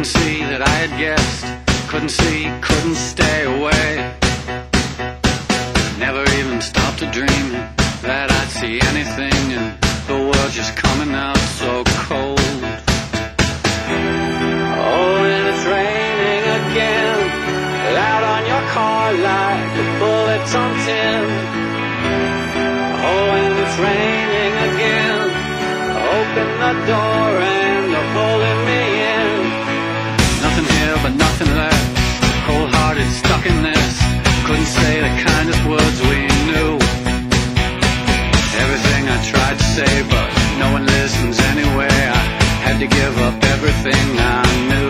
couldn't see that I had guessed. Couldn't see, couldn't stay away. Never even stopped to dream that I'd see anything, and the world just coming out so cold. Oh, and it's raining again, loud on your car like the bullets on tin. Oh, and it's raining again, open the door and they're pulling me in. Nothing here but nothing left, cold-hearted, stuck in this. Couldn't say the kindest words we knew. Everything I tried to say, but no one listens anyway. I had to give up everything I knew.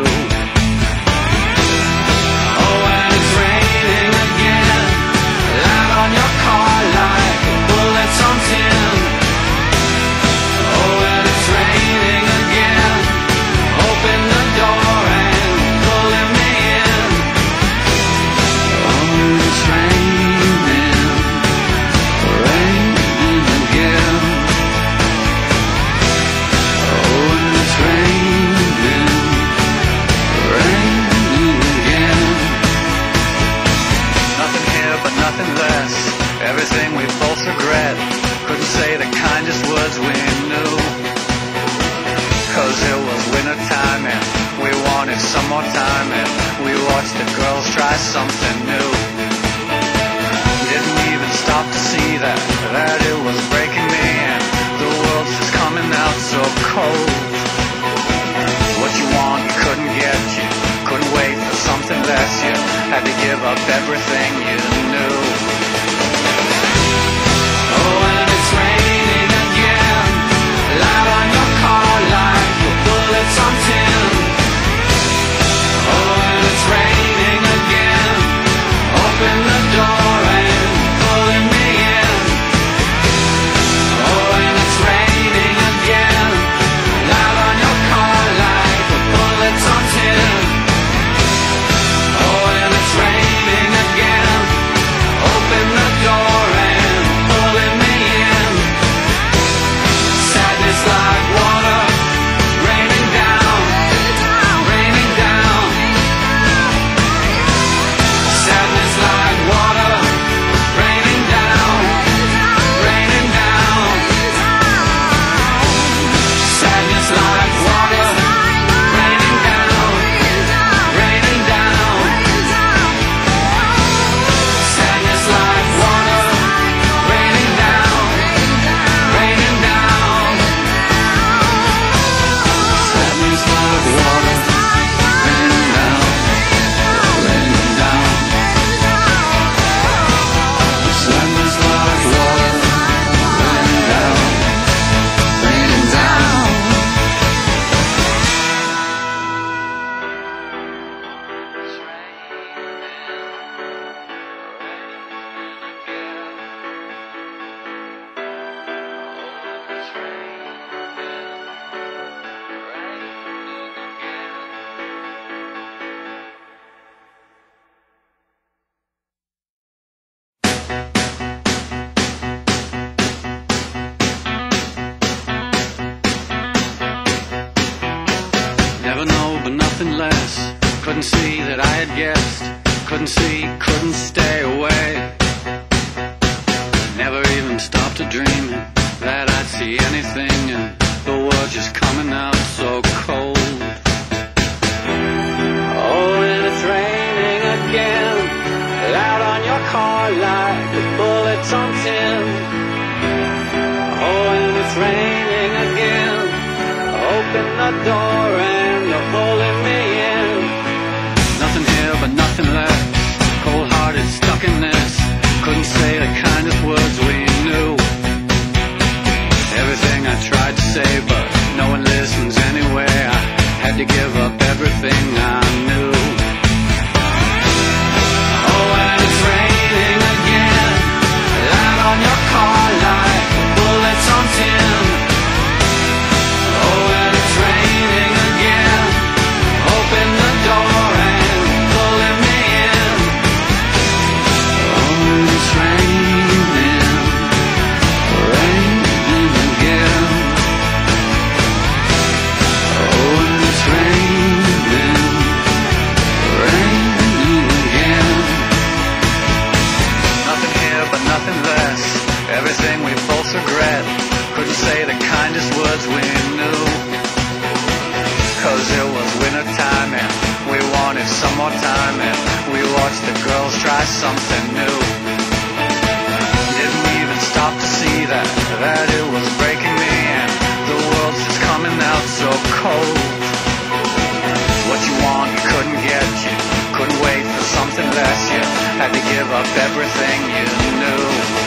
Oh, and it's raining again, loud on your car like bullets on tin. Oh, and it's raining again, open the door and pulling me in. Oh, it's raining, raining again. Oh, and it's raining, raining again. Nothing here but nothing less, everything we both regret. Couldn't say the kindest words we knew, 'cause it was winter time and we wanted some more time, and we watched the girls try something new. Didn't even stop to see that it was breaking me, and the world's just coming out so cold. What you want, you couldn't get, you couldn't wait for something less. You had to give up everything you knew. Oh, and it's raining again, loud on your car like the bullets on tin. Oh, and it's raining again, open the door and pulling me in. Oh, and it's raining again, loud on your car like the bullets on tin. Oh, and it's raining again, open the door and pulling me in. Sadness like water, raining down, raining down. Sadness like water, raining down, raining down. Sadness like water, raining down, raining down. Sadness like water, raining down, raining down. Sadness like water, raining down, raining down. Sadness like water, raining down, raining down. Never know, but nothing less. Couldn't see that I had guessed. Couldn't see, couldn't stay away. Never even stopped to dream that I'd see anything, and the world just coming out so cold. Oh, and it's raining again, loud on your car like the bullets on tin. Oh, and it's raining again, open the door and they're pulling me in. Nothing here but nothing left, cold-hearted, stuck in this. Couldn't say the kindest words we knew. Everything I tried to say, but no one listens anyway. I had to give up everything I knew. Oh, and it's raining again, loud on your car like bullets on tin. Oh, and it's raining again, open the door and pulling me in. Oh, and it's raining, raining again. Oh, and it's raining. because we knew. 'Cause it was winter time and we wanted some more time, and we watched the girls try something new. Didn't even stop to see that it was breaking me, and the world's just coming out so cold. What you want, you couldn't get, you couldn't wait for something less, you had to give up everything you knew.